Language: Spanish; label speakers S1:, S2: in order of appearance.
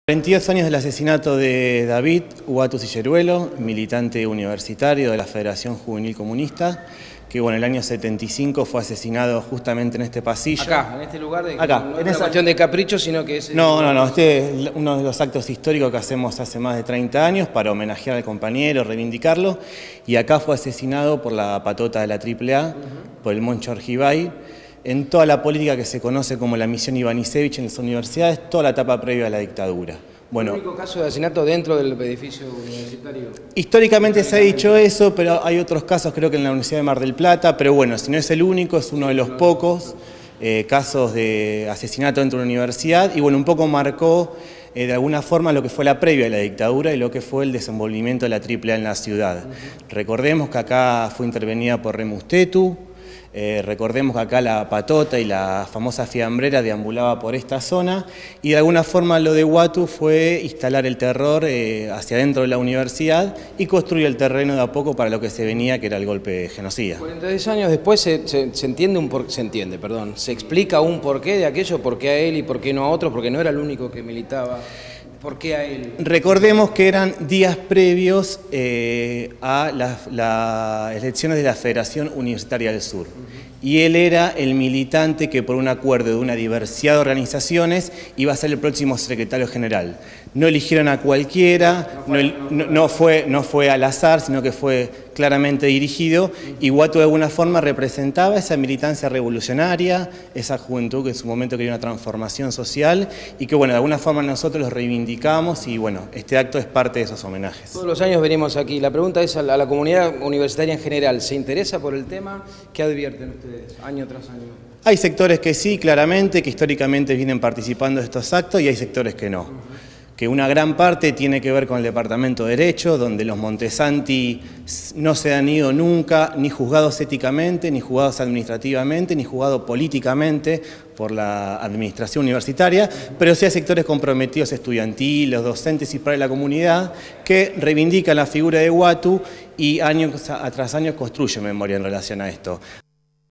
S1: 22 años del asesinato de David Uatu Cilleruelo, militante universitario de la Federación Juvenil Comunista, que bueno, el año 75 fue asesinado justamente en este pasillo.
S2: Acá, en este lugar,
S1: acá,
S2: no es una cuestión de capricho, sino que es...
S1: No, este es uno de los actos históricos que hacemos hace más de 30 años para homenajear al compañero, reivindicarlo, y acá fue asesinado por la patota de la AAA, por el Moncho Argibay, en toda la política que se conoce como la misión Ivanišević en las universidades, toda la etapa previa a la dictadura.
S2: Bueno, ¿el único caso de asesinato dentro del edificio universitario?
S1: Históricamente se ha dicho eso, pero hay otros casos, creo que en la Universidad de Mar del Plata, pero bueno, si no es el único, es uno de los pocos casos de asesinato dentro de una universidad, y bueno, un poco marcó de alguna forma lo que fue la previa a la dictadura y lo que fue el desenvolvimiento de la AAA en la ciudad. Recordemos que acá fue intervenida por Remus Tetu. Recordemos que acá la patota y la famosa fiambrera deambulaba por esta zona, y de alguna forma lo de Uatu fue instalar el terror hacia adentro de la universidad y construir el terreno de a poco para lo que se venía, que era el golpe genocida.
S2: 46 años después se explica un porqué de aquello, por qué a él y por qué no a otros, porque no era el único que militaba. ¿Por qué a él?
S1: Recordemos que eran días previos a las elecciones de la Federación Universitaria del Sur. Y él era el militante que por un acuerdo de una diversidad de organizaciones iba a ser el próximo secretario general. No eligieron a cualquiera, no fue al azar, sino que fue claramente dirigido, y Uatu de alguna forma representaba esa militancia revolucionaria, esa juventud que en su momento quería una transformación social, y que bueno, de alguna forma nosotros los reivindicamos, y bueno, este acto es parte de esos homenajes.
S2: Todos los años venimos aquí. La pregunta es a la comunidad universitaria en general, ¿se interesa por el tema? ¿Qué advierten ustedes año tras año?
S1: Hay sectores que sí, claramente, que históricamente vienen participando de estos actos, y hay sectores que no. Que una gran parte tiene que ver con el Departamento de Derecho, donde los Montesanti no se han ido nunca, ni juzgados éticamente, ni juzgados administrativamente, ni juzgados políticamente por la administración universitaria, pero sí hay sectores comprometidos estudiantiles, docentes y para la comunidad que reivindican la figura de Uatu y año tras año construyen memoria en relación a esto.